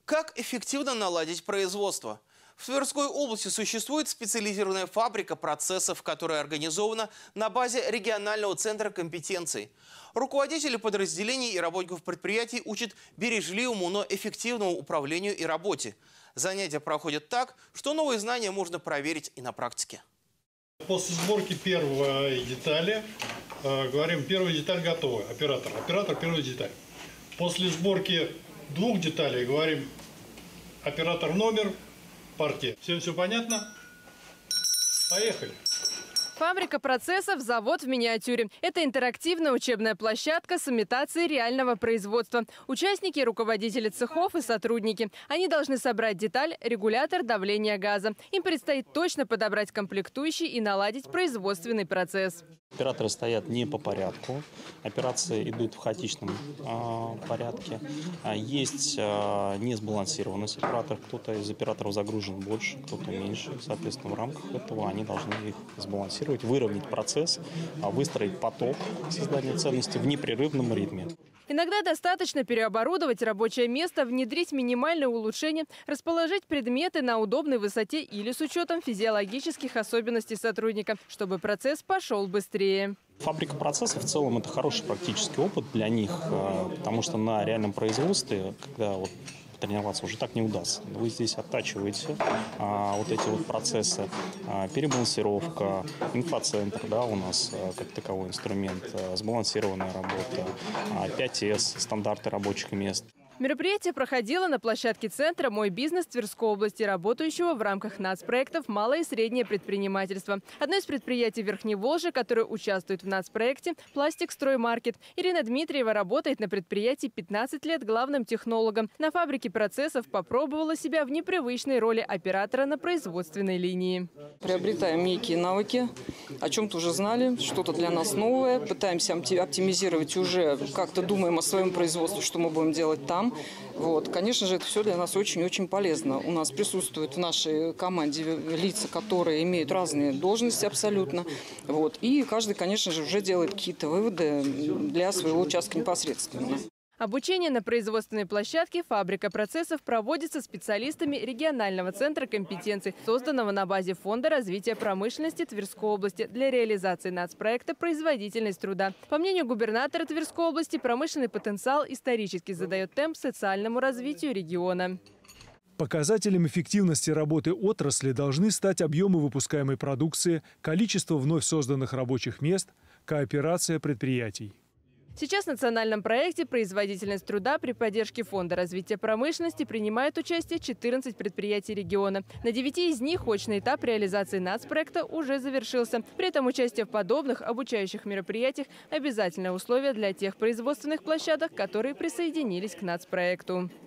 Как эффективно наладить производство? В Тверской области существует специализированная фабрика процессов, которая организована на базе регионального центра компетенций. Руководители подразделений и работников предприятий учат бережливому, но эффективному управлению и работе. Занятия проходят так, что новые знания можно проверить и на практике. После сборки первой детали, говорим, первая деталь готова, оператор первая деталь. После сборки двух деталей говорим, оператор номер, партия. Всем все понятно? Поехали. Фабрика процессов, завод в миниатюре. Это интерактивная учебная площадка с имитацией реального производства. Участники – руководители цехов и сотрудники. Они должны собрать деталь – регулятор давления газа. Им предстоит точно подобрать комплектующие и наладить производственный процесс. Операторы стоят не по порядку. Операции идут в хаотичном порядке. Есть несбалансированность операторов. Кто-то из операторов загружен больше, кто-то меньше. Соответственно, в рамках этого они должны их сбалансировать, выровнять процесс, выстроить поток создания ценностей в непрерывном ритме. Иногда достаточно переоборудовать рабочее место, внедрить минимальные улучшения, расположить предметы на удобной высоте или с учетом физиологических особенностей сотрудника, чтобы процесс пошел быстрее. Фабрика процессов в целом это хороший практический опыт для них, потому что на реальном производстве, когда тренироваться уже так не удастся. Вы здесь оттачиваете вот эти вот процессы, перебалансировка, инфоцентр, да, у нас как таковой инструмент, сбалансированная работа, 5С, стандарты рабочих мест. Мероприятие проходило на площадке центра «Мой бизнес» Тверской области, работающего в рамках нацпроектов «Малое и среднее предпринимательство». Одно из предприятий Верхней Волжи, которое участвует в нацпроекте «Пластик Строймаркет». Ирина Дмитриева работает на предприятии 15 лет главным технологом. На фабрике процессов попробовала себя в непривычной роли оператора на производственной линии. Приобретаем некие навыки, о чем-то уже знали, что-то для нас новое. Пытаемся оптимизировать уже, как-то думаем о своем производстве, что мы будем делать там. Конечно же, это все для нас очень-очень полезно. У нас присутствуют в нашей команде лица, которые имеют разные должности абсолютно. И каждый, конечно же, уже делает какие-то выводы для своего участка непосредственно. Обучение на производственной площадке «Фабрика процессов» проводится специалистами регионального центра компетенций, созданного на базе Фонда развития промышленности Тверской области для реализации нацпроекта «Производительность труда». По мнению губернатора Тверской области, промышленный потенциал исторически задает темп социальному развитию региона. Показателем эффективности работы отрасли должны стать объемы выпускаемой продукции, количество вновь созданных рабочих мест, кооперация предприятий. Сейчас в национальном проекте «Производительность труда» при поддержке Фонда развития промышленности принимают участие 14 предприятий региона. На 9 из них очный этап реализации нацпроекта уже завершился. При этом участие в подобных обучающих мероприятиях – обязательное условие для тех производственных площадок, которые присоединились к нацпроекту.